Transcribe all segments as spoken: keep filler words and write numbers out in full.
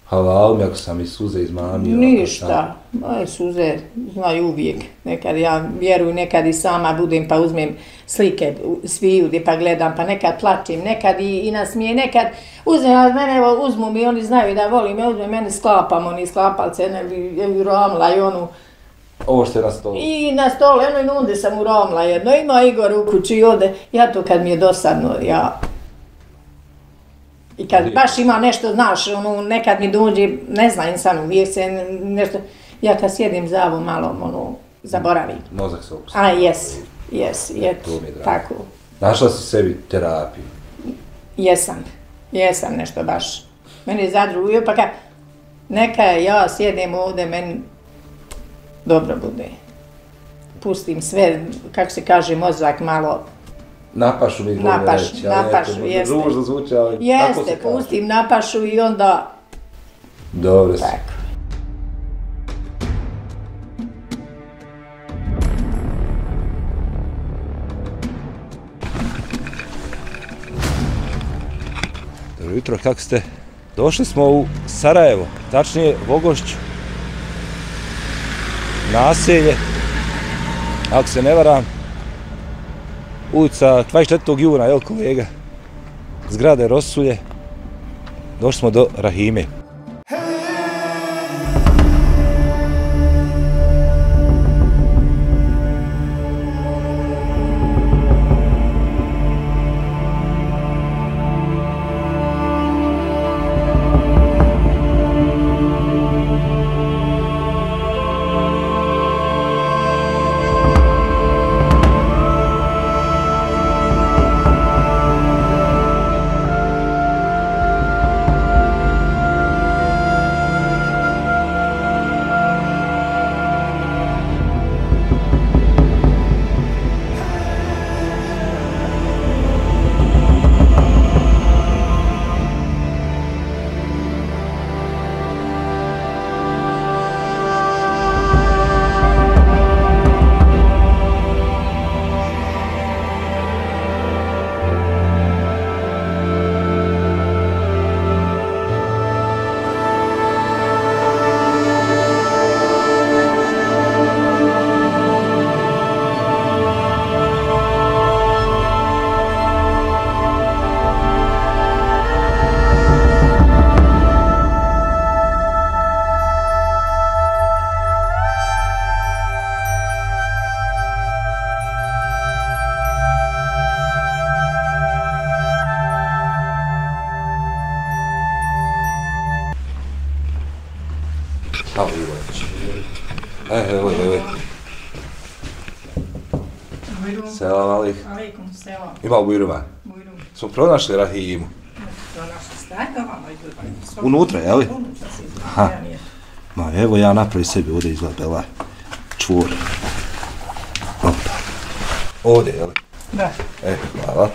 halal mi ako sam i suze izmamio? Ništa, moje suze znaju uvijek. Nekad ja vjerujem, nekad i sama budem pa uzmem slike svijudi pa gledam, pa nekad plačim, nekad i, i nasmije, nekad uzmem, a mene evo, uzmu mi, oni znaju da volim, ja uzmem, mene sklapam, oni sklapalce, ne bi ramla i onu. Ovo što je na stolu? I na stolu, eno i nunde sam uramla jedno, ima Igor u kući i ode, ja to kad mi je dosadno, ja... I kad baš ima nešto, znaš, ono, nekad mi dođe, ne znam, sam uvijek se nešto, ja kad sjedim za ovo malo, ono, zaboravim. Mozak se opusti. A, jes, jes, je tako. Našla si sebi terapiju? Jesam, jesam nešto baš. Meni je zadrugio, pa kad neka ja sjedim ovdje, meni dobro bude. Pustim sve, kako se kaže, mozak malo... Napašu mi gleda reći, ali napašu, jeste. Ružno zvuči, ali jeste, tako se kaže. pustim napašu i onda... Dobro si. Tako. Dobro jutro, kako ste? Došli smo u Sarajevo, tačnije Vogošću. Naselje, ako se ne varam, ulica dvadeset četvrtog juna, jel kolega? Zgrade Rosulje. Došli smo do Rahime. Evo, evo, evo. Selam alik. Aleikum, selam. Ima bujruma? Bujrum. Smo pronašli Rahimu. Pronašli ste, vama izgleda. Unutra, je li? Unutra si izgleda. Aha. Ma evo ja napravi sebi ovdje izgleda bela čvor. Opa. Ovdje, je li? Da. E, hvala.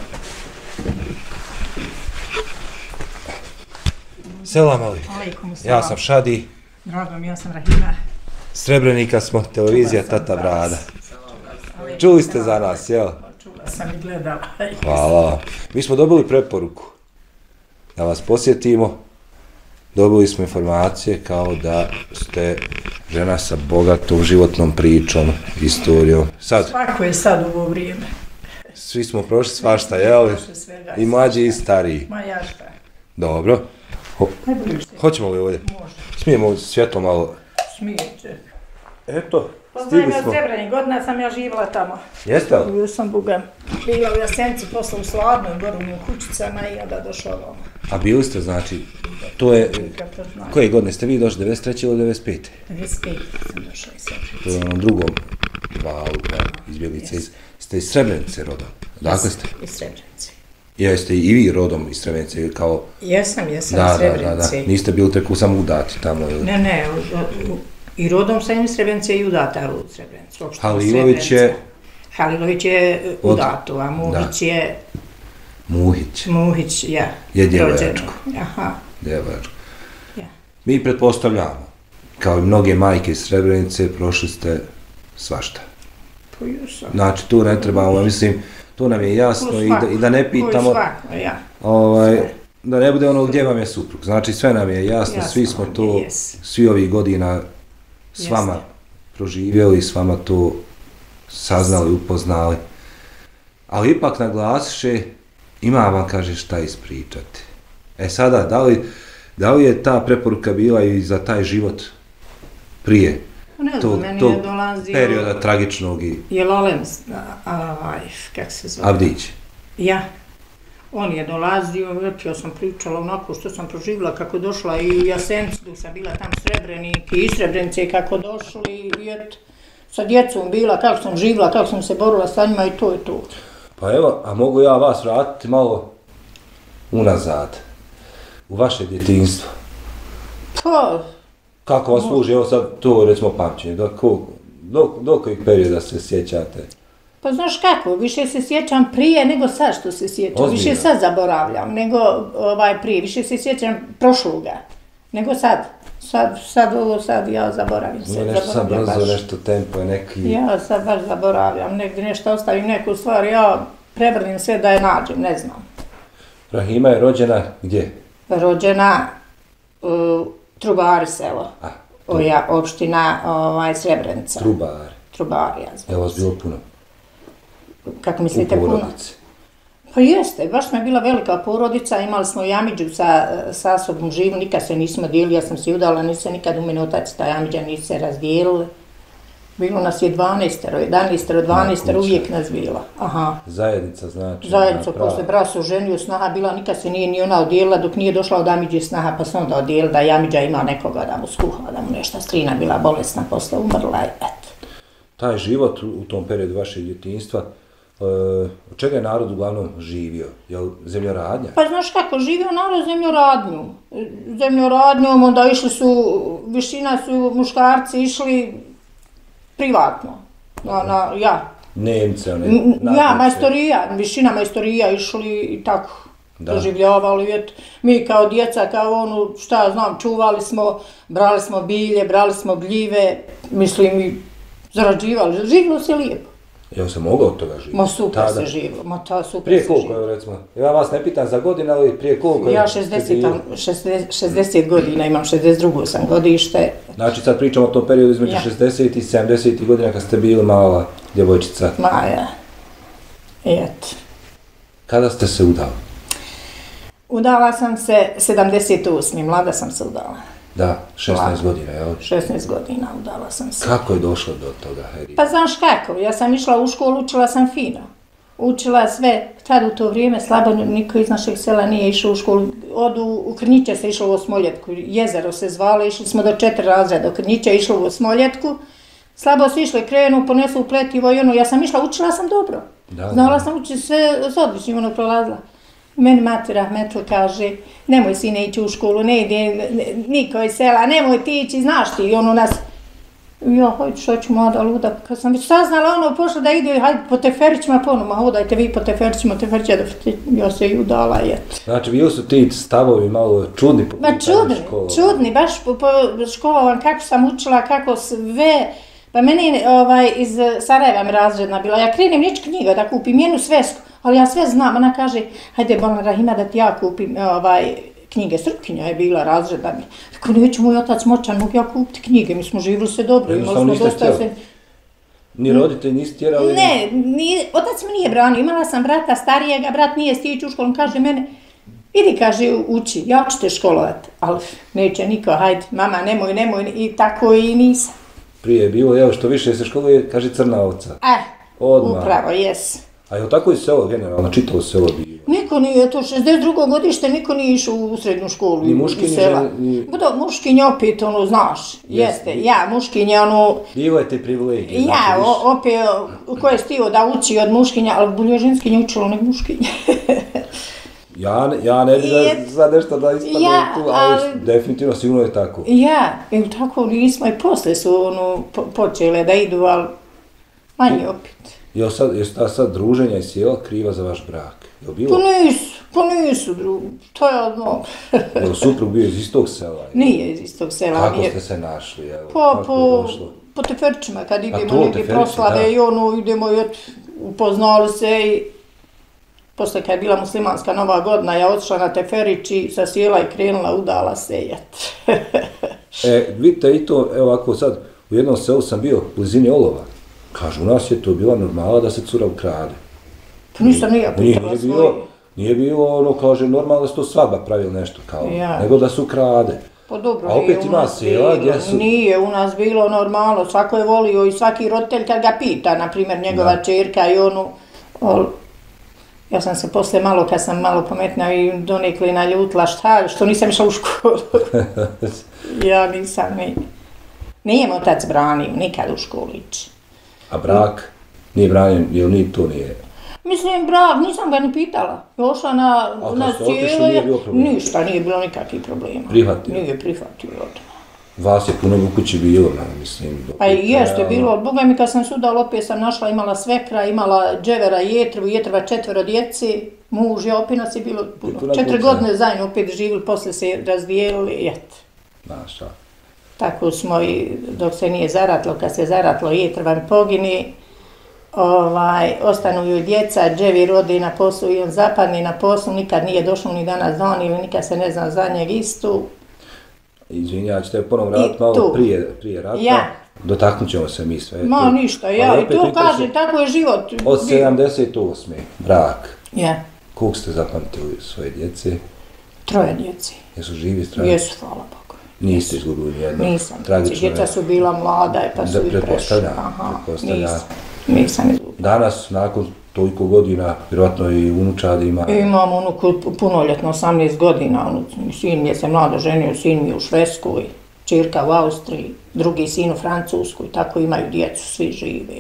Selam alik. Aleikum, selam. Ja sam Šadi. Drago mi, ja sam Rahima. Srebrenika smo, televizija Tata Brada. Čuli ste za nas, jel? Čula sam i gledala. Hvala. Mi smo dobili preporuku da vas posjetimo. Dobili smo informacije kao da ste žena sa bogatom životnom pričom, istorijom. Sad, svako je sad u ovo vrijeme. Svi smo prošli svašta, jel? I mlađi i stariji. Ma ja šta. Dobro. Ho hoćemo li ovdje? Može. Smijemo svjetlo malo. Smijete. Eto, stigli smo. Poznajem ja Srebreni, godina sam ja živjela tamo. Jeste li? Bio sam Bugam. Bila u Jasenici, posle u Sladnoj, goru u kućicama i onda došla ovamo. A bili ste, znači, to je, koje godine ste vi došli, devedeset treće ili devedeset pete? devedeset pete sam došla iz Srebrenice. To je onom drugom valu, izbjeglice, ste iz Srebrenice rodom, dakle ste? Iz Srebrenice. Jeste i vi rodom iz Srebrenice, kao... Jesam, jesam iz Srebrenice. Da, da, da, niste bili tako samo udati tamo, ili? Ne, ne, i rodom sam iz Srebrenice i udata u Srebrenicu. Halilović je... Halilović je udato, a Muhić je... Muhić. Muhić, ja. Je djevojačko. Aha. Djevojačko. Ja. Mi pretpostavljamo, kao i mnoge majke iz Srebrenice, prošli ste svašta. Pojušam. Znači, tu ne trebamo, mislim, to nam je jasno i da, i da ne pitamo... Svako, ja. Ovaj, da ne bude ono gdje vam je suprug. Znači sve nam je jasno, jasno svi smo to, yes. svi ovih godina s vama Jeste. proživjeli, s vama to saznali, upoznali. Ali ipak naglasiše, ima vam, kaže, šta ispričati. E sada, da li, da li je ta preporuka bila i za taj život prije Ne znam, tog, meni tog je dolazio... perioda tragičnog i Je Lolem, ovaj, kako se zove? Avdić? Ja. On je dolazio, već ja sam pričala onako što sam proživjela, kako došla i u Jasenicu, dok sam bila tam Srebrenik i Srebrenice, kako došli i eto, sa djecom bila, kako sam živjela, kako sam se borila sa njima i to je to. Pa evo, a mogu ja vas vratiti malo unazad, u vaše djetinjstvo. Pa, Kako vas služi, evo sad to recimo pamćenje, do, do, do kojeg perioda se sjećate? pa znaš kako, više se sjećam prije nego sad što se sjećam, Ozbiljno. više sad zaboravljam nego ovaj prije, više se sjećam prošloga nego sad. Sad, sad ovo, sad ja zaboravim se. Nije nešto sad zaboravljam brzo, baš. nešto tempo je neki... Ja sad baš zaboravljam, negdje nešto ostavim neku stvar, ja prevrnim sve da je nađem, ne znam. Rahima je rođena gdje? Rođena u Trubari selo, A, oja opština ovaj, Srebrenica. Trubar. Trubari, ja znam. Je vas bilo puno? Kako mislite U puno? porodici. Pa jeste, baš smo je bila velika porodica, imali smo Jamidžu sa, sa sobom živu, nikad se nismo dijelili, ja sam se udala, nisu se nikad u mene otac ta Jamidža nisu se razdijelili. Bilo nas je dvanaestero, jedanaestero, dvanaestero, uvijek nas bila. Aha. Zajednica znači... Zajednica, prava. posle brat se oženio, snaha bila, nikad se nije ni ona odijelila dok nije došla od Amidže snaha, pa se onda odijelila da Jamidža ima nekoga da mu skuha, da mu nešto, strina bila bolesna, posle umrla i eto. Taj život u, u tom periodu vašeg djetinjstva, e, od čega je narod uglavnom živio? Jel zemljoradnja? Pa znaš kako, živio narod zemljoradnju. Zemljoradnjom, onda išli su, višina su muškarci išli privatno. Na, na, ja. Nemce, one... N- Ja, nadnice. majstorija, višina majstorija išli i tako. Da. Doživljavali, eto, mi kao djeca, kao ono, šta ja znam, čuvali smo, brali smo bilje, brali smo gljive, mislim i zarađivali, živilo se lijepo. Jel se mogao od toga živjeti? Ma super Tada? se živilo, ma ta super Prije se koliko, živilo. evo recimo? Ja vas ne pitam za godine, ali prije koliko? Ja ste šezdeset, bili? šezdeset, šezdeset godina imam, šezdeset drugo sam godište. Znači sad pričamo o tom periodu između Ja. šezdeset i sedamdeset godina kad ste bili mala djevojčica. Maja. Eto. Kada ste se udali? Udala sam se sedamdeset osme. Mlada sam se udala. Da, šesnaest Mlada. godina, jel? šesnaest godina udala sam se. Kako je došlo do toga, Heri? Pa znaš kako, ja sam išla u školu, učila sam fino. Učila sve, tad u to vrijeme slabo niko iz našeg sela nije išao u školu. Od u, u Krnjiće se išlo u Osmoljetku, jezero se zvalo, išli smo do četiri razreda. U Krnjiće išlo u Osmoljetku, slabo su išle, krenu, ponesu u pletivo i ono, ja sam išla, učila sam dobro. Da, Znala da. sam učiti sve s odličnim, ono prolazila. Meni mati Rahmetli kaže, nemoj sine ići u školu, ne ide ne- niko iz sela, nemoj ti ići, znaš ti, i ono nas, ja, hajde, što ću mlada luda, kad sam već saznala, ono, pošla da ide, hajde, po teferićima ponovno, hodajte vi po teferićima, teferića, da ja se i udala, i eto. Znači, bili su ti stavovi malo čudni po Ma pitanju čudni, škola. čudni, baš po, po školovan, kako sam učila, kako sve, pa meni ovaj, iz Sarajeva mi razredna bila, ja krenem nič knjiga da kupim jednu svesku, ali ja sve znam, ona kaže, hajde Bolna Rahima da ti ja kupim ovaj, knjige, Srpkinja je bila razredna mi. Rekao, neće moj otac moćan, mogu ja kupiti knjige, mi smo živjeli se dobro, imali Jednostavno smo niste dosta htjeli. se... Ni roditelji niste tjerali? Ne, ni, otac mi nije branio, imala sam brata starijega, brat nije stići u školu, on kaže mene, idi, kaže, uči, ja ću te školovati, ali neće niko, hajde, mama, nemoj, nemoj, i tako i nisam. Prije je bilo, evo što više se školuje, kaže crna ovca. E, Odmah. upravo, jes. A je tako i selo generalno, čitavo selo bilo? Niko nije, to šezdeset drugo godište, niko nije išao u srednju školu. Ni muški, iz ni sela. žene, ni- Budo, muškinje opet, ono, znaš, jeste, ja, muškinje, ono, Bilo je te privilegije. ja, znači, više- o, opet, ko je stio da uči od muškinja, ali bolje ženskinje učilo nek muškinje. Ja, ne- ja ne bi da Je- za nešto da ispadne Ja, tu, ali, ali- definitivno sigurno je tako. Ja, i tako nismo, i posle su, ono, po, počele da idu, ali manje opet. Jel sad, jesu ta sad druženja i sjela kriva za vaš brak? Jel Pa bilo? nisu, pa nisu drugi, to je ono, Jel suprug bio iz istog sela? nije iz istog sela. Kako nije. ste se našli? Evo, Pa kako je po, došlo? po teferčima, kad idemo to, negdje teferići, proslave da. i ono, idemo i et, upoznali se i posle kad je bila muslimanska nova godina, ja otišla na Teferić i sa sjela i krenula, udala sejat. E, vidite i to, evo ovako sad, u jednom selu sam bio u blizini Olova. Kažu, u nas je to bila normala da se cura ukrade. Pa nisam nija pitala svoje. Nije bilo ono, kaže, normalno da se to svadba pravila nešto kao, ja. Nego da se ukrade. Pa dobro, a opet ima sela gdje su... Nije u nas bilo normalno, svako je volio i svaki roditelj kad ga pita, na primjer njegova čerka i onu... Ol, ja sam se posle malo, kad sam malo pametna i donekli naljutila, šta, što nisam išla u školu. Ja nisam, ni... Nijem otac branio, nikad u školu ići. A brak? Nije branjen, jel ni to nije? Mislim, brak, nisam ga ni pitala. Ošla na, na cijelo, ništa, nije bilo nikakvih problema. Prihvatio? Nije prihvatio. Vas je puno u kući bilo, mislim. Pa i jeste bilo, Boga mi kad sam sudala, opet sam našla, imala svekra, imala dževera i jetrvu, jetrva četvero djeci, muž i opet nas je bilo puno. Četiri godine zajedno opet živjeli, posle se razdijelili i et. Naša. Tako smo i, dok se nije zaratlo, kad se zaratlo jetrva pogini, Ovaj, ostanu joj djeca, dževi rodi na poslu i on zapadni na poslu, nikad nije došao ni danas dan ili nikad se ne zna za njeg istu. Izvinja, ćete ponovno vratiti malo prije, prije rata, ja. Dotaknut ćemo se mi sve. Ma ništa, ja i to kažem, tako je život. Od sedamdeset osme brak. Ja. Koliko ste zapamtili svoje djece? Troje djece. Jesu živi, zdravi? Jesu, hvala Bogu. Niste izgubili nijedno? Nisam, djeca su bila mlada pa su i prešla. Nisam. Nisam izgubila. Danas, nakon toliko godina, vjerojatno i unučad ima... Imam unuku punoljetno, osamnaest godina, sin mi je se mlado ženio, sin mi je u Švedskoj, čirka u Austriji, drugi sin u Francuskoj, tako imaju djecu, svi žive.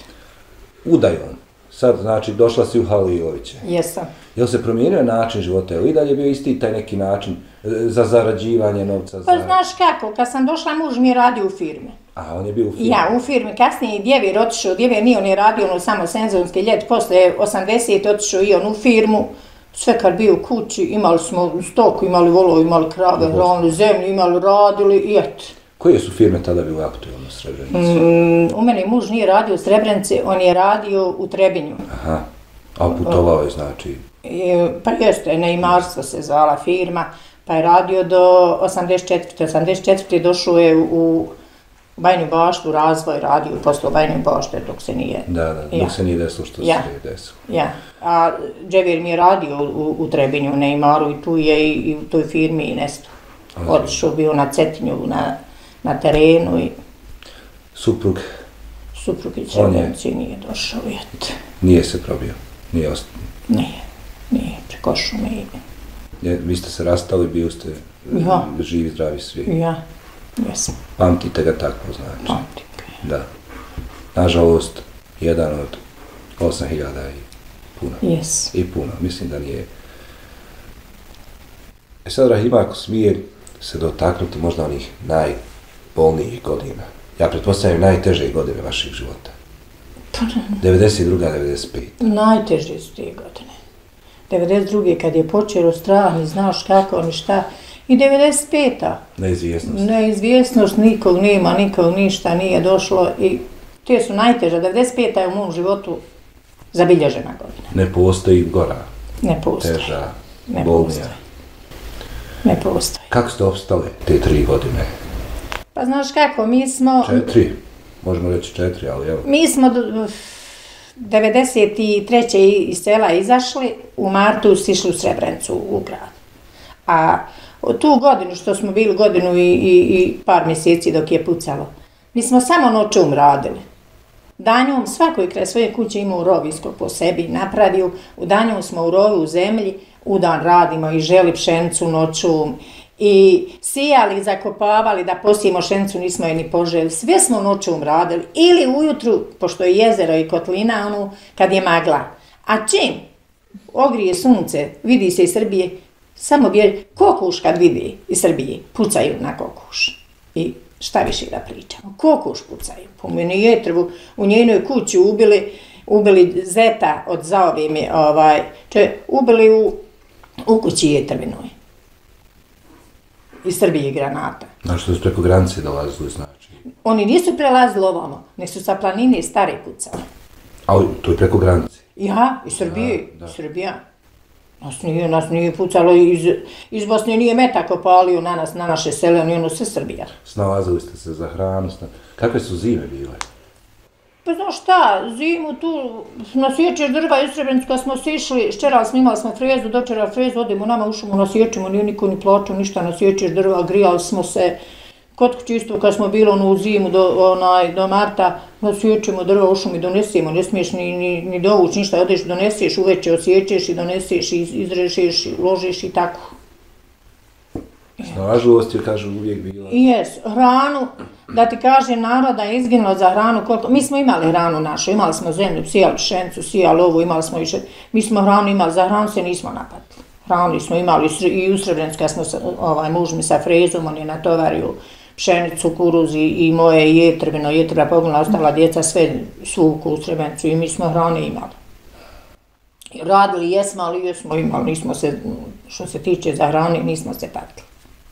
Udajom, sad znači došla si u Haliloviće. Jesam. Jel se promijenio način života, ili i dalje bio isti taj neki način za zarađivanje novca? Pa znaš kako, kad sam došla, muž mi je radio u firmi. A, on je bio u firmi? Ja, u firmi. Kasnije i djevir otišao, djevir nije on je radio ono samo sezonski ljet, posle osamdeset otišao i on u firmu. Sve kad bio u kući, imali smo stoku, imali volove, imali krave, hranili zemlju, imali radili i eto. Koje su firme tada bile aktualne u Srebrenici? Mm, u mene muž nije radio u Srebrenici, on je radio u Trebinju. Aha, a putovao je znači? E, pa jeste, Neimarstvo se zvala firma, pa je radio do osamdeset četvrte. osamdeset četvrte došao je u Bajnju Baštu, razvoj radio posle Bajnje Bašte dok se nije... Da, da, dok ja. se nije desilo što ja. se je desilo. Ja, a Dževir mi je radio u, u Trebinju, u Neimaru i tu je i, i u toj firmi i nesto. Otišao bio na Cetinju, na, na terenu i... Suprug? Suprug iz Srebrenici nije došao, jet. Nije se probio? Nije ostao? Nije, nije, preko šume i... Je, vi ste se rastali, bili ste ja. živi, zdravi svi? Ja. Jesam. Pamtite ga tako, znači? Pamtim ga. Da. Nažalost, jedan od osam hiljada i puno. Jes. I puno, mislim da nije. E sad, Rahima, ako smije se dotaknuti možda onih najbolnijih godina, ja pretpostavljam najteže godine vašeg života. devedeset druga devedeset peta Najteže su te godine. devedeset druge kad je počelo strah, ni znaš kako, ni šta. I devedeset peta Neizvjesnost. Neizvjesnost, nikog nema, nikog ništa nije došlo i te su najteže. devedeset peta je u mom životu zabilježena godina. Ne postoji gora. Ne postoji. Teža, ne bolnija. Postoji. Ne postoji. Kako ste opstali te tri godine? Pa znaš kako, mi smo... Četiri. Možemo reći četiri, ali evo. Mi smo devedeset treće iz sela izašli, u martu sišli u Srebrenicu, u grad. A tu godinu što smo bili, godinu i, i, i par mjeseci dok je pucalo, mi smo samo noćom radili. Danjom svakoj kraj svoje kuće imao rov iskog po sebi napravio, u danjom smo u rovu u zemlji, u dan radimo i želi pšenicu noćom i sijali, zakopavali da posijemo pšenicu, nismo je ni poželi. Sve smo noćom radili ili ujutru, pošto je jezero i kotlina, ono, kad je magla. A čim ogrije sunce, vidi se iz Srbije, samo bje, kokuš kad vidi iz Srbije, pucaju na kokuš. I šta više da pričamo, kokuš pucaju. Po meni jetrvu u njenoj kući ubili, ubili zeta od zaovime, ovaj, če, ubili u, u kući jetrvinoj. Iz Srbije granata. Znači što su preko granice dolazili, znači? Oni nisu prelazili ovamo, nek su sa planine stare pucali. A to je preko granice? Ja, iz Srbije, iz Srbija. Nas nije, nas nije pucalo, iz, iz Bosne nije metak opalio na nas, na naše sele, oni ono sve Srbija. Snalazili ste se za hranu, sna... kakve su zime bile? Pa znaš šta, zimu tu, nasjećeš drva iz Srebrenica smo se išli, ščerali smo, imali smo frezu, dočerali frezu, odemo nama u šumu, nasjećemo, nije niko ni plačao, ništa, nasjećeš drva, grijali smo se. Kod kuće isto kad smo bili ono u zimu do, onaj, do marta, nasjećemo drva u šumi, donesemo, ne smiješ ni, ni, ni dovući ništa, odeš, doneseš, uveče osjećeš i doneseš, i izrežeš, ložiš i tako. Snalažljivost je, kažu, uvijek bila. Jes, hranu, da ti kažem, naroda je izginulo za hranu, koliko, mi smo imali hranu našu, imali smo zemlju, sijali pšenicu, sijali ovu, imali smo više, mi smo hranu imali, za hranu se nismo napatili. Hranu smo imali i u Srebrenicu, kad smo ovaj, muž mi sa frezom, on je natovario pšenicu, kuruz i, i moje jetrbeno, jetrba poginula, ostala djeca, sve svuku u Srebrenicu i mi smo hrane imali. Radili jesmo, ali jesmo imali, nismo se, što se tiče za hrane, nismo se patili.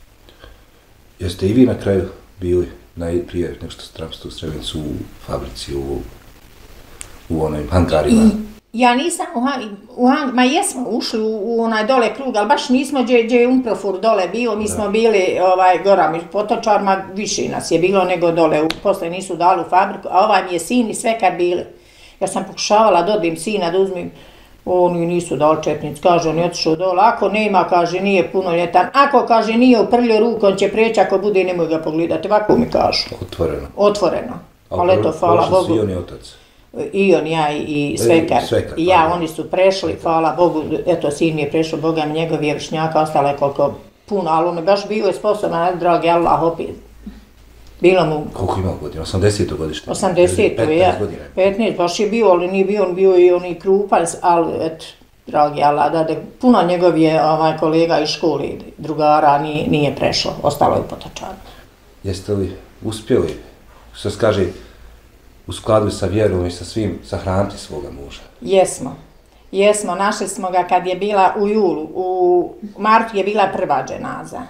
Jeste i vi na kraju bili najprije nego što ste u Srebrenicu u fabrici, u, u onim hangarima? I, ja nisam u, u hang, ma jesmo ušli u, u onaj dole krug, ali baš nismo gdje, gdje je Umprofur dole bio, mi da. smo bili ovaj, gora mi potočarima, više nas je bilo nego dole, u, posle nisu dali u fabriku, a ovaj mi je sin i sve kad bili. Ja sam pokušavala da odim sina, da uzmim, oni nisu dali četnic, kaže, on je otišao dole, ako nema, kaže, nije punoljetan, ako, kaže, nije uprljio ruku, on će preći, ako bude, nemoj ga pogledati, ovako mi kažu. Otvoreno. Otvoreno, ali eto, hvala Bogu. I on je otac. I on, ja i svekar. I ja, oni su prešli, hvala Bogu, eto, sin mi je prešao, Boga mi njegov je vršnjaka, ostalo je koliko puno, ali on je baš bio sposoban, dragi Allah, opet. Bilo mu... Koliko imao godina? osamdeseto godište? osamdeseto, ja. petnaest, baš je bio, ali nije bio, on bio i oni krupan, ali, eto, dragi Allah, da, da, puno njegov je ovaj, kolega iz škole, drugara, nije, nije prešlo, ostalo je u Potočanu. Jeste li uspjeli, što se kaže, u skladu sa vjerom i sa svim, sahraniti svoga muža? Jesmo. Jesmo, našli smo ga kad je bila u julu. U martu je bila prva dženaza.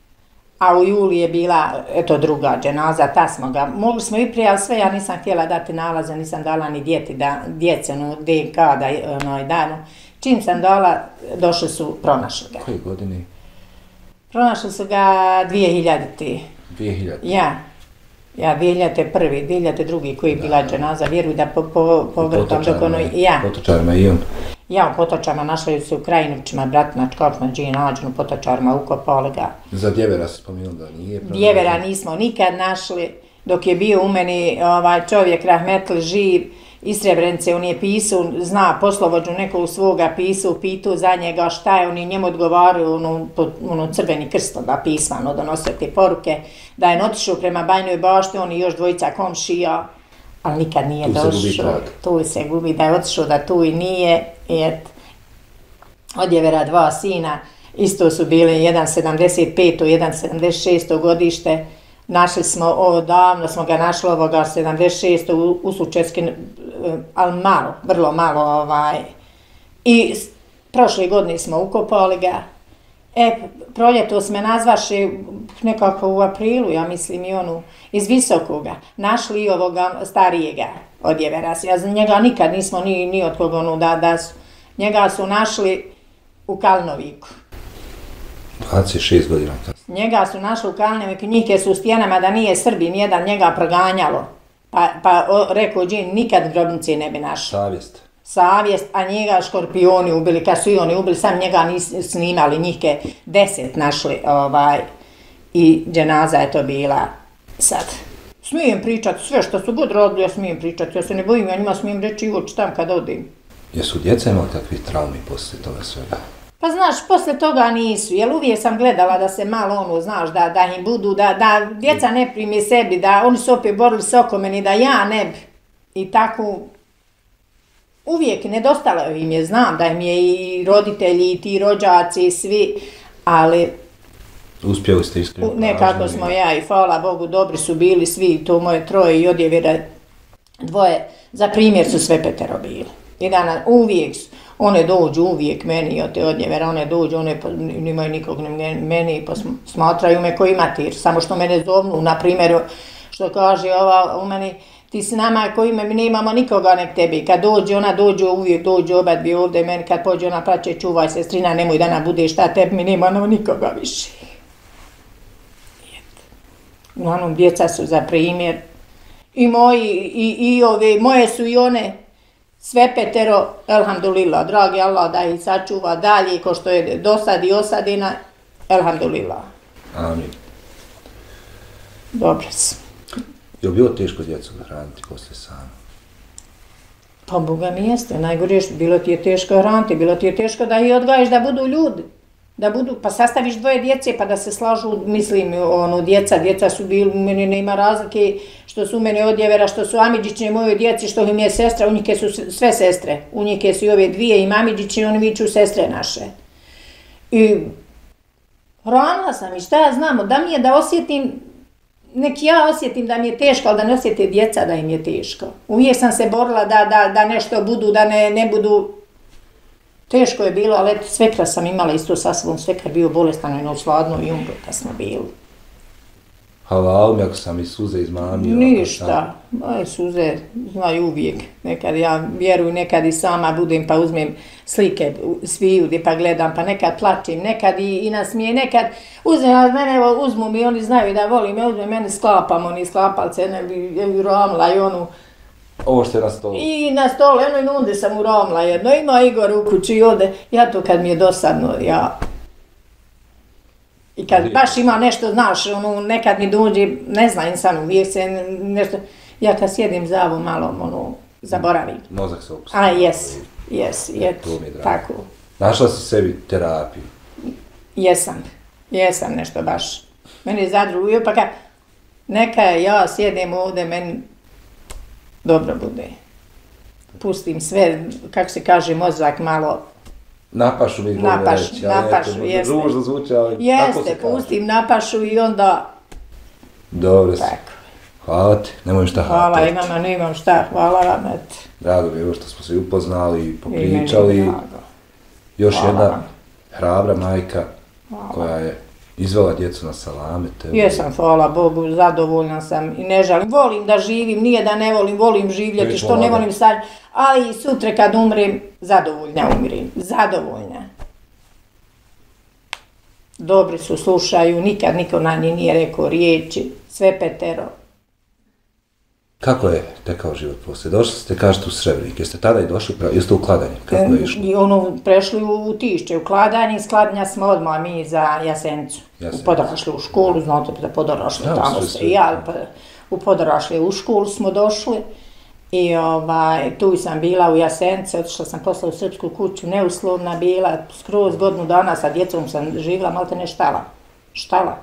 A u juli je bila, eto, druga dženaza, ta smo ga. Mogli smo i prije, ali sve ja nisam htjela dati nalaze, nisam dala ni djeti da, djece, no, D N K da onoj danu. Čim sam dala, došli su, pronašli ga. Koje godine? Pronašli su ga dvije hiljadite. dvije hiljadite? Ja. Ja, dvije hiljadite prvi, dvije hiljadite drugi koji je bila dženaza, vjeruj da po, po, povrtam dok ono, ja. Potočarima i on? Ja, u Potočarima, našli se u Krajinovićima, bratina Čkopna, gdje je nađen u Potočarima, ukopali ga. Za Djevera se spominjali da nije? Djevera nismo nikad našli, dok je bio u meni ovaj, čovjek Rahmetli živ, iz Srebrenice, on je pisao, zna poslovođu nekog svoga pisao, pitao za njega šta je, on je njemu odgovarao, ono, ono crveni krst da pismano donosio te poruke, da je otišao prema Bajnoj Bašti, on i još dvojica komšija, ali nikad nije tu došao, tu se gubi, da je otišao da tu i nije, jer od Djevera dva sina, isto su bili, jedan sedamdeset peto, jedan sedamdeset šesto godište, našli smo, ovo davno smo ga našli ovoga sedamdeset šesto u, u Sučevski, ali malo, vrlo malo ovaj. I prošle godine smo ukopali ga. E, proljeto sme nazvaši nekako u aprilu, ja mislim i onu, iz Visokoga, našli i ovoga starijega od Djevera. Ja za njega nikad nismo ni, ni od koga onu da, da su, njega su našli u Kalnoviku. dvadeset šest godina. Njega su našli u Kalnoviku, njih su u stijenama da nije Srbin, jedan njega proganjalo. Pa, pa o, rekao Džin, nikad grobnice ne bi našli. Savjest. Savjest, a njega škorpioni ubili, kad su i oni ubili, sam njega nisu snimali, njih je deset našli, ovaj, i dženaza je to bila sad. Smijem pričati sve što su god rodili, ja smijem pričati, ja se ne bojim, ja njima smijem reći i uoči tam kad odim. Jesu djeca imali takvi traumi poslije toga svega? Pa znaš, posle toga nisu, jer uvijek sam gledala da se malo ono, znaš, da, da im budu, da, da djeca ne primi sebi, da oni su opet borili se oko meni, da ja ne bi. I tako, uvijek nedostalo im je, znam da im je i roditelji, i ti rođaci, i svi, ali... Uspjeli ste iskreno pažnje. Nekako smo ja i hvala Bogu, dobri su bili svi, to moje troje i od Djevera dvoje, za primjer su sve petero bili. I dana, uvijek su. One dođu uvijek meni od te Djevera, one dođu, one nimaju nikog meni, pa smatraju me koji matir, samo što mene zovnu, na primjer, što kaže ova u meni, ti s nama koji mi nemamo nikoga nek tebi. Kad dođe ona, dođe uvijek, dođe oba dvije ovdje meni, kad pođe ona plaće, čuvaj sestrina, nemoj da nam bude šta tebi, mi nemamo nikoga više. Uglavnom, djeca su za primjer. I moji, i, i ove, moje su i one, sve petero, elhamdulillah, dragi Allah da ih sačuva dalje, ko što je dosad i osadina, elhamdulillah. Amin. Dobro su. Je li bilo teško djecu hraniti poslije sama? Pa Boga mi jeste, najgore što bilo ti je teško hraniti, bilo ti je teško da ih odgajiš da budu ljudi. Da budu, pa sastaviš dvoje djece pa da se slažu, mislim, ono, djeca, djeca su bili, u meni nema razlike što su u mene odjevera, što su Amidžićne moje djeci, što im je sestra, u njike su sve sestre, u njike su i ove dvije i Amidžićne, oni viču sestre naše. I hranila sam i šta ja znamo, da mi je da osjetim, nek ja osjetim da mi je teško, ali da ne osjete djeca da im je teško. Uvijek sam se borila da, da, da nešto budu, da ne, ne budu. Teško je bilo, ali eto, svekra sam imala isto sa svom, svekar bio bolestan i nosladno i umro kad smo bili. Halal mi ako sam i suze izmamio. Ništa, moje suze znaju uvijek. Nekad ja vjeruju, nekad i sama budem pa uzmem slike sviju gdje pa gledam, pa nekad plačim, nekad i, i nasmije, nekad uzmem, mene uzmu mi, oni znaju da volim, ja uzmem, mene sklapam, oni sklapalce, ne bi ramla i onu. Ovo što je na stolu. I na stolu, eno i nunde sam uramla jedno, ima Igor u kući i ode, ja to kad mi je dosadno, ja... I kad baš ima nešto, znaš, ono, nekad mi dođe, ne znam sam, uvijek se nešto, ja kad sjedim za ovo malo, ono, zaboravim. Mozak se opusti. A, jes, jes, jes, tako. Našla si sebi terapiju? Jesam, jesam nešto baš. Meni je zadrugio, pa kad, neka ja sjedim ovdje, meni dobro bude. Pustim sve, kako se kaže, mozak malo... Napašu mi bolje reći, ali napašu, jeste, ružno zvuči, ali jeste, tako se kaže. pustim napašu i onda... Dobro si. Tako. Hvala ti, nemoj šta hvala. Hvala, imam, a nemam šta, hvala vam, eto. Drago mi je što smo se upoznali i popričali. Još hvala jedna vam. Hrabra majka hvala. Koja je izvela djecu na salame. Tebe. Jesam, hvala Bogu, zadovoljna sam i ne žalim. Volim da živim, nije da ne volim, volim živjeti, što ne volim sad, ali sutra kad umrem, zadovoljna umirim, zadovoljna. Dobri su, slušaju, nikad niko na njih nije rekao riječi, sve petero. Kako je tekao život poslije? Došli ste, kažete, u Srebrenik, jeste tada i došli, jeste u Kladanje, kako je išlo? I ono, prešli u Tišće, u Kladanje, iz Kladanja smo odmah mi za Jasenicu. Jasenicu. U Podorašli u školu, znate da Podorašli, ja, tamo se i ja, pa, u Podorašli u školu smo došli. I ovaj, tu sam bila u Jasenici, otišla sam posle u srpsku kuću, neuslovna bila, skroz godinu dana sa djecom sam živjela, malte ne štala, štala.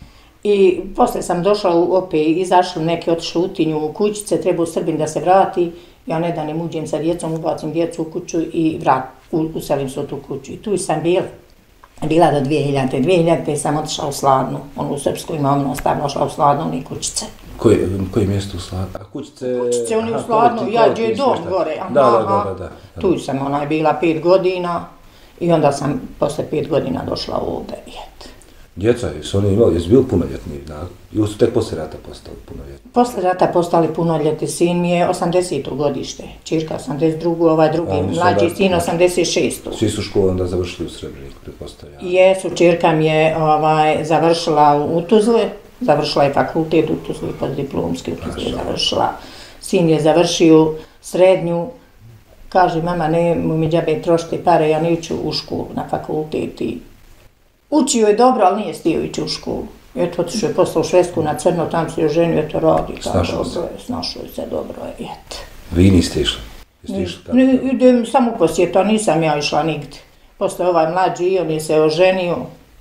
I posle sam došla, opet izašla neke, otišla u Tinju u kućice, treba u Srbin da se vrati, ja ne da ne uđem sa djecom, ubacim djecu u kuću i vrat, u, uselim se u tu kuću. I tu sam bila, bila do dvije hiljade. dvije hiljade sam otišla u Sladnu, ono u Srpsku imovinu, ostavno ošla u Sladnu, oni kućice. Koje, koje mjesto u Sladnu? A kućice... Kućice, oni u Sladnu, ja gdje je dom gore. Aha, da, da, da, da, da, da. Tu sam ona je bila pet godina i onda sam posle pet godina došla ovdje. Jet. Djeca, jesu oni imali, jesu bili punoljetni, ili su tek posle rata postali punoljetni? Posle rata postali punoljetni, sin mi je osamdeseto godište, čirka osamdeset drugo, ovaj drugi, mlađi sin osamdeset šesto. Svi su školu onda završili u Srebreniku, pretpostavljam? Jesu, čirka mi je ovaj, završila u Tuzli, završila je fakultet u Tuzli, postdiplomski u Tuzli završila. Sin je završio srednju, kaže mama, ne mi džabe trošite pare, ja neću u školu na fakultet i učio je dobro, ali nije stio ići u školu. Eto, otišao je posle u Švedsku na crno, tam se je ženio, eto radi. Snašao se. Snašao se, dobro je, eto. Vi niste išli? Jeste išli tako? Ne, idem samo u posjetu, nisam ja išla nigdje. Posle ovaj mlađi i on je se oženio.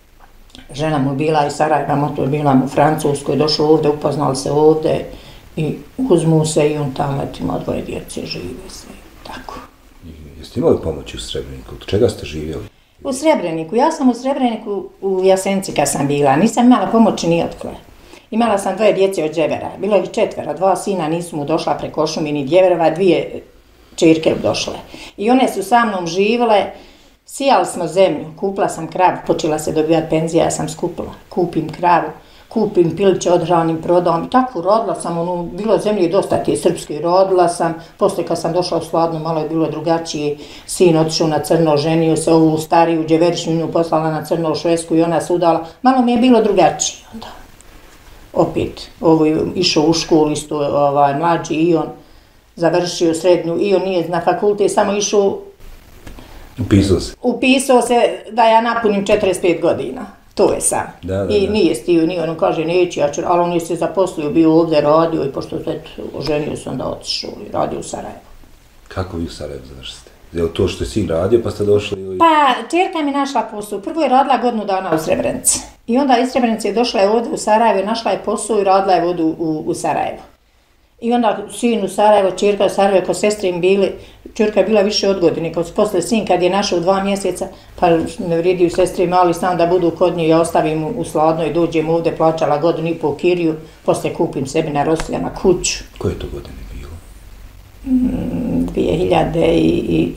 Žena mu bila iz Sarajeva, moto je bila u Francuskoj, došlo ovdje, upoznali se ovdje i uzmu se i on tamo, eto, ima dvoje djece, žive sve, tako. I, jeste imali pomoći u Srebreniku? Od čega ste živjeli? U Srebreniku, ja sam u Srebreniku u Jasenici kad sam bila, nisam imala pomoći ni otkle. Imala sam dvoje djece od dževera, bilo je četvera, dva sina nisu mu došla preko Šumini djeverova, dvije čirke došle. I one su sa mnom živjele, sijali smo zemlju, kupila sam kravu, počela se dobivati penzija, ja sam skupila, kupim kravu, kupim piliće, odhranim, prodam i tako rodila sam, ono, bilo zemlje dosta te srpske, rodila sam, poslije kad sam došla u Sladnu, malo je bilo drugačije, sin otišao na crno, ženio se, ovu stariju dževeričnju poslala na crno u Švedsku i ona se udala, malo mi je bilo drugačije onda. Opet, ovo je išao u školu isto, ovaj, mlađi i on završio srednju i on nije na fakultet, samo išao. Upisao se. Upisao se da ja napunim četrdeset pet godina. To je sam. Da, da, I da. nije stio, nije on kaže neće, ja ću, ali on je se zaposlio, bio ovdje radio i pošto se oženio se onda otišao i radio u Sarajevu. Kako vi u Sarajevu završite? Je li to što je sin radio pa ste došli? Ili... Pa, čerka mi našla posao. Prvo je radila godinu dana u Srebrenici. I onda iz Srebrenice je došla je ovdje u Sarajevo, našla je posao i radila je vodu u, u Sarajevu. I onda sin u Sarajevo, čerka u Sarajevo, ko sestre im bili, čerka je bila više od godine, kad posle sin kad je našao dva mjeseca, pa ne vredi u sestri mali stan da budu kod nje, ja ostavim u Sladnoj, dođem ovdje, plaćala godinu i pol kiriju, posle kupim sebi na Rosiljama kuću. Koje to godine bilo? Mm, dvije hiljade i,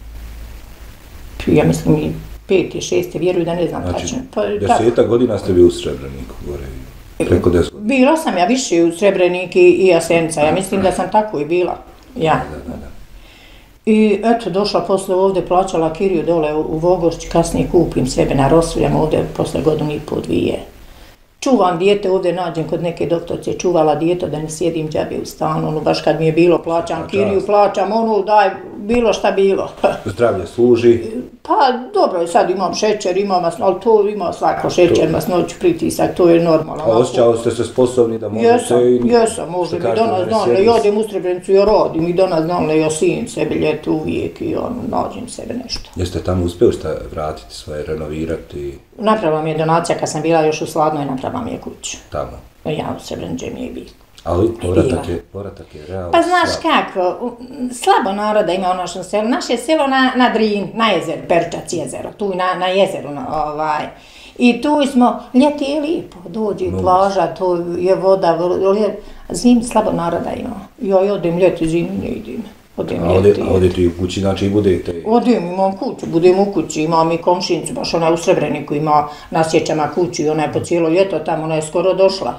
ja mislim i pet i šest, vjeruju da ne znam znači, tačno. Pa, desetak godina ste bili u Srebreniku gore, preko deset godina. Bila sam ja više u Srebrenik i Jasenica, ja mislim da sam tako i bila. Ja. Da, da, da. I eto, došla posle ovdje, plaćala kiriju dole u, u Vogošći, kasnije kupim sebe na Rosviljama ovdje posle godinu i pol dvije. Čuvam dijete, ovdje nađem kod neke doktorce, čuvala dijete da ne sjedim džabe u stanu, ono baš kad mi je bilo, plaćam kiriju, plaćam ono, daj, bilo šta bilo. Zdravlje služi? Pa dobro, sad imam šećer, imam masno, ali to ima svako šećer, masnoću, pritisak, to je normalno. A osjećali ste se sposobni da možete? Jesam, i... jesam, možda mi danas znali, ja odem u Srebrenicu, ja radim i danas znali, ja sin sebi ljeti uvijek i on, nađem sebe nešto. Jeste tamo uspjeli ste vratiti svoje, renovirati? Napravila mi je donacija, kad sam bila još u Sladnoj, napravila mi je kuću. Tamo? Ja u Srebrenici mi je bilo. Ali povratak je, povratak je realno Pa znaš slab. kako, slabo naroda ima u našem selu. Naše selo na, na Drin, na jezeru, Perčac jezero, tu na, na jezeru, na, ovaj. I tu smo, ljeti je lijepo, dođe no, plaža, to je voda, zim slabo naroda ima. Ja odem ljeti, zim ne idem. Odem a ljeti. A odete i u kući, znači i budete? Odem, imam kuću, budem u kući, imam i komšinicu, baš ona u Srebreniku ima na Sjećama kuću i ona je po cijelo ljeto tamo, ona je skoro došla.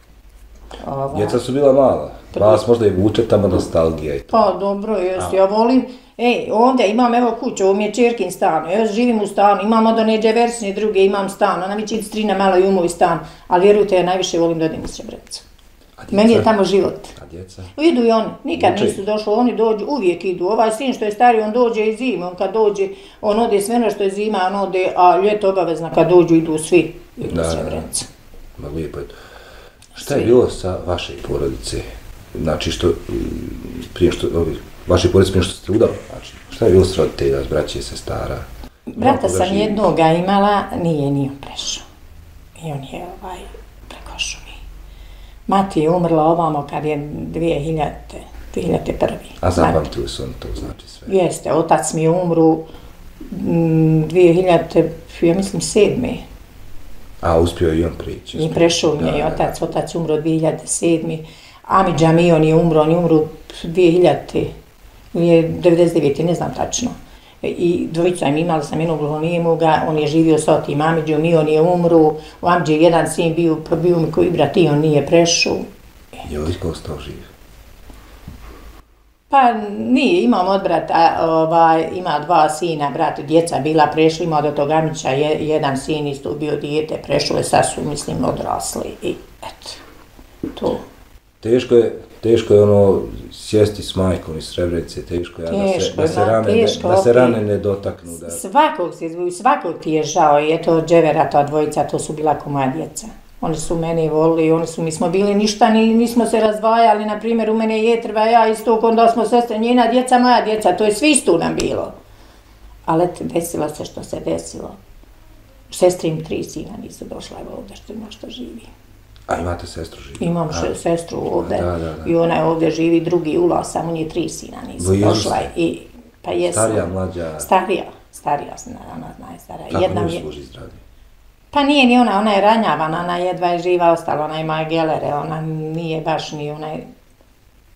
Ova. Djeca su bila mala, vas možda i vuče tamo nostalgija i to. Pa dobro, jest, ja volim, ej, ovdje imam evo kuću, ovo mi je čerkin stan, ja živim u stanu, imam od one dževersne druge, imam stan, ona mi će strina malo i u moj stan, ali vjerujte, ja najviše volim da odem u Srebrenicu. Meni je tamo život. A djeca? Idu i oni, nikad Uče. nisu došli, oni dođu, uvijek idu. Ovaj sin što je stari, on dođe i zime, on kad dođe, on ode sve ono što je zima, on ode, a ljeto obavezno kad dođu idu svi u Srebrenicu. Ma lijepo je to. Šta je bilo sa vaše porodice? Znači što, prije što, ovi, vaše porodice prije što ste udali, znači, šta je bilo s roditelja, s braće, sestara? Brata sam jednoga imala, nije ni on prešao. I on je ovaj, prekošao mi. Mati je umrla ovamo kad je dvije hiljade, dvije hiljade prvi. A zapamtili su on to, znači sve? Jeste, otac mi je umru dvije hiljade, ja mislim, sedme. A uspio i on prići? I prešao mi je otac, otac umro dvije hiljade sedme. Amidža mi on je umro, on je umro dvije hiljade, ili devedeset devete. ne znam tačno. I dvojica im imala sam jednog gluhonijemoga, on je živio s otim Amidžom i on je umro. U Amidži je jedan sin bio, bio mi koji brat i on nije prešao. Joj, ko ostao živ? Pa nije, imam od brata, ovaj, ima dva sina, brat, djeca bila prešli, ima do toga Amidža, je, jedan sin isto bio dijete, prešlo je, sad su, mislim, odrasli i eto, to. Teško je, teško je ono sjesti s majkom iz Srebrenice, teško je, da se, da se rane, teško, da se rane ne dotaknu. Da... Svakog se izvuju, svakog ti je žao, i eto Dževera, ta dvojica, to su bila ko moja djeca. Oni su mene volili, oni su, mi smo bili ništa, ni, nismo se razdvajali, na primjer u mene je Jetrva, ja isto, onda smo sestre, njena djeca, moja djeca, to je svi isto nam bilo. Ali eto, desilo se što se desilo. Sestri im tri sina nisu došla, evo ovdje što ima što živi. A imate sestru živi? Imam še, sestru ovdje, da, da, da. I ona je ovdje živi, drugi ula, samo nje tri sina nisu došla. I, pa jesu, starija, mlađa? Starija, starija, ona najstarija. Kako Jedna njoj je, služi zdravlje? Pa nije ni ona, ona je ranjavana, ona jedva je živa ostala, ona ima gelere, ona nije baš ni onaj...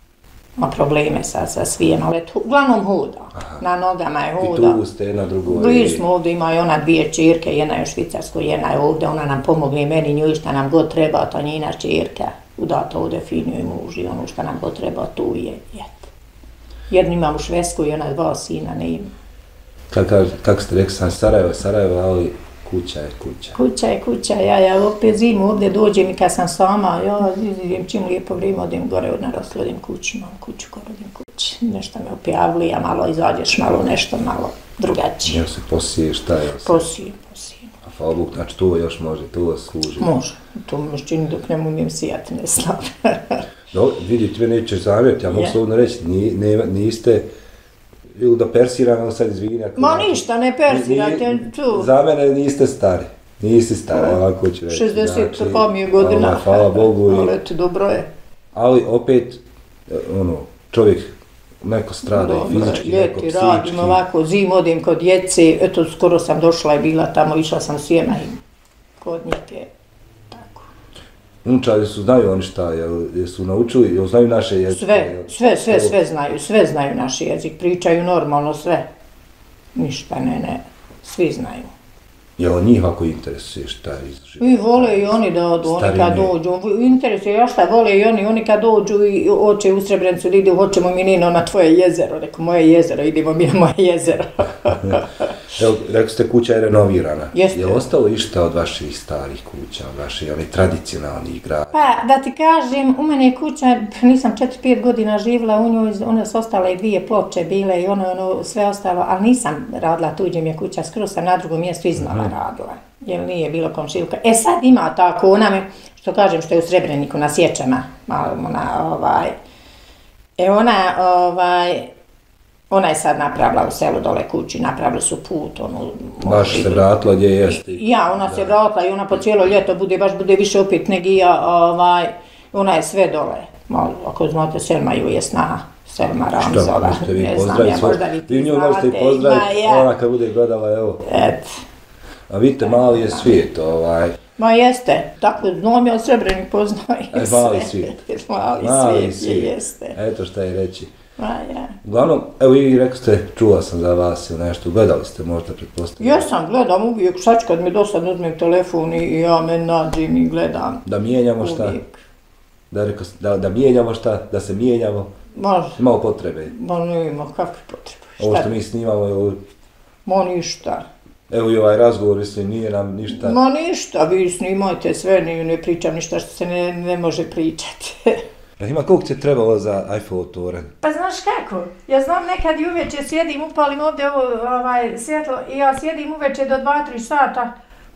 ima probleme sa, sa svijem, ali tu, uglavnom huda. Aha. Na nogama je huda. I tu ste na drugoj... Bliž smo ovdje, ima i ona dvije čirke, jedna je u Švicarskoj, jedna je ovdje, ona nam pomogne meni, njoj šta nam god treba, to njena čirka, udata ovdje finju i muž i ono šta nam god treba, tu je, jet. Jednu imam u Švedskoj i ona dva sina ne ima. Kako, kako ste rekli sam Sarajevo, Sarajevo, ali kuća je kuća. Kuća je kuća, ja, ja opet zimu ovdje dođem i kad sam sama, ja idem čim lijepo vrijeme, odem gore od naraslo, odem kući, imam kuću, gore odem kući. Nešto me opjavlija, malo izađeš, malo nešto, malo drugačije. Jel se posije, šta je? Posijem, posijem. A hvala Bog, znači to još može, to služi? Može, to mi još čini dok ne umijem sijati, ne znam. No, vidi, tebe nećeš zamjeriti, ja mogu yeah. slobodno reći, ni, ne, niste, ili da persiram, ali sad izvini. Ma ništa, ne persirate, tu. Za mene niste stari, nisi stara, ovako ću reći. šezdeset znači, pa mi je godina. Ono, hvala Bogu. Ali eto, dobro je. Ali opet, ono, čovjek neko strada i fizički, neko psihički. Ljeti radim ovako, zim odim kod djece, eto, skoro sam došla i bila tamo, išla sam sjema i kod njih je. Unčari su, znaju oni šta, jel, jel su naučili, jel znaju naše jezike? Sve, jel, sve, sve, sve znaju, sve znaju naš jezik, pričaju normalno sve. Ništa, ne, ne, svi znaju. Jel njih ako interesuje šta je izživljeno? I vole i oni da odu, oni kad dođu, interesuje, ja šta vole i oni, oni kad dođu i oče u Srebrenicu, idu, hoćemo mi Nino na tvoje jezero, rekao, moje jezero, idemo mi na moje jezero. Evo, rekli ste, kuća je renovirana. Jeste. Je li ostalo išta od vaših starih kuća, od vaših onih tradicionalnih grada? Pa, da ti kažem, u mene je kuća, nisam četiri pet godina živjela u njoj, one su ostale i dvije ploče bile i ono, ono, sve ostalo, ali nisam radila, tuđe mi je kuća, skoro sam na drugom mjestu iznova mm. radila, jer nije bilo komšilka. E sad ima tako, ona me, što kažem, što je u Srebreniku na Sječama, malo ona, ovaj, e ona, ovaj, ona je sad napravila u selu dole kući, napravili su put, ono... Baš se vratila gdje jeste. Ja, ona da. se vratila i ona po cijelo ljeto bude, baš bude više opet negi ja, ovaj, ona je sve dole. Malo, ako znate, Selma ju je snaha, Selma Ramzova, ne znam, ja možda vi ti znate. Vi nju možete i pozdraviti, ja. Ona kad bude gledala, evo. Et. A vidite, mali je svijet, ovaj... Ma jeste, tako, znam ja Srebrenik poznaju e, sve. Mali svijet. mali, mali svijet, svijet, jeste. Eto šta je reći. Ma ja. Uglavnom, evo i rekli ste, čula sam za vas ili nešto, gledali ste možda, pretpostavljamo. Ja sam, gledam uvijek, sad kad mi dosadno uzmem telefon i ja me nađem i gledam. Da mijenjamo šta? Uvijek. Da, reko, da, da mijenjamo šta, da se mijenjamo? Može. Imamo potrebe? Ma ne ima, kakve potrebe? Šta? Ovo što mi snimamo je ovo... Ma ništa. Evo i ovaj razgovor, mislim, nije nam ništa... Ma ništa, vi snimajte sve, ne, ne pričam ništa što se ne, ne može pričati. Ima koliko ti je trebalo za Eiffel toren? Pa znaš kako, ja znam nekad i uveče sjedim, upalim ovdje ovo ovaj, svjetlo i ja sjedim uveče do dva tri sata.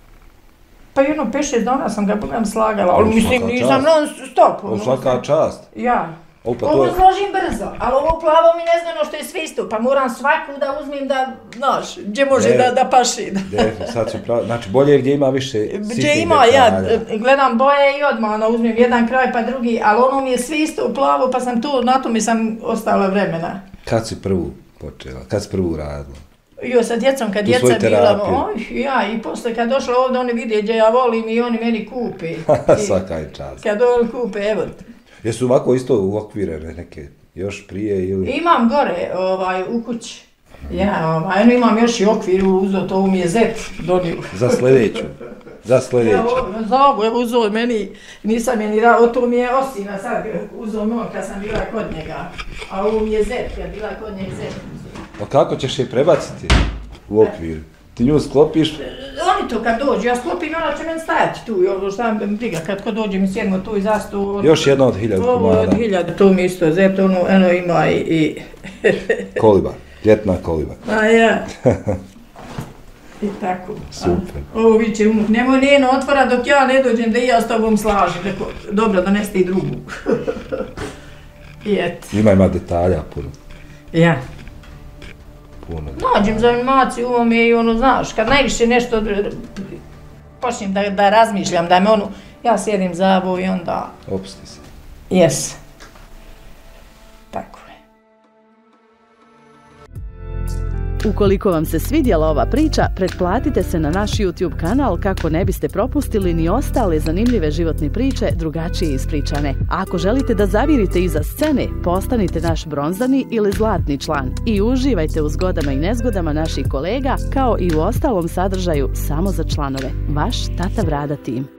Pa jedno pet šest dana sam ga budem slagala, ali mislim nisam non stop. O svaka čast. Ja. Opa, ovo je... složim brzo, ali ovo plavo mi ne znam što je sve isto, pa moram svaku da uzmem da, znaš, gdje može ne, da, da paši. Definitivno, sad ću pravi, znači bolje je gdje ima više sitnih gdje ima, detalja. Ja gledam boje i odmah ono, uzmem jedan kraj pa drugi, ali ono mi je sve isto plavo, pa sam tu, na to mi sam ostala vremena. Kad si prvu počela, kad si prvu radila? Jo, sa djecom, kad tu djeca bila, oj, ja, i posle kad došla ovdje, oni vide gdje ja volim i oni meni kupe. Svaka je čast. Kad oni kupe, evo. Jesu ovako isto uokvirene neke, još prije ili... Imam gore, ovaj, u kući. Ja, ovaj, eno imam još i okvir uzo, to mi je zet donio. Za sljedeću, za sljedeću. Ja, za ovo, evo uzo meni, nisam je ni rao, to mi je osina sad, uzo me on kad sam bila kod njega. A ovo mi je zet, kad bila kod njega zet. A kako ćeš je prebaciti u okvir? Ti nju sklopiš? Oni to kad dođu, ja sklopim, ona će meni stajati tu i ovo šta me briga, kad ko dođe mi sjedmo tu i zastu. Još jedna od hiljadu komada. Ovo od hiljadu, to mi isto, zet, ono, eno ima i... i koliba, ljetna koliba. A ja. I tako. Super. A, ovo viće unuk, nemoj njeno otvora dok ja ne dođem da i ja s tobom slažem, rekao, dobro, doneste i drugu. I et. Ima ima detalja puno. Ja. Puno. Nađem za animaciju u ovome i ono, znaš, kad najviše nešto počnem da, da razmišljam, da me ono, ja sjedim za ovo i onda... Opusti se. Jes. Tako je. Ukoliko vam se svidjela ova priča, pretplatite se na naš YouTube kanal kako ne biste propustili ni ostale zanimljive životne priče drugačije ispričane. A ako želite da zavirite iza scene, postanite naš bronzani ili zlatni član i uživajte u zgodama i nezgodama naših kolega kao i u ostalom sadržaju samo za članove. Vaš Tata Brada tim.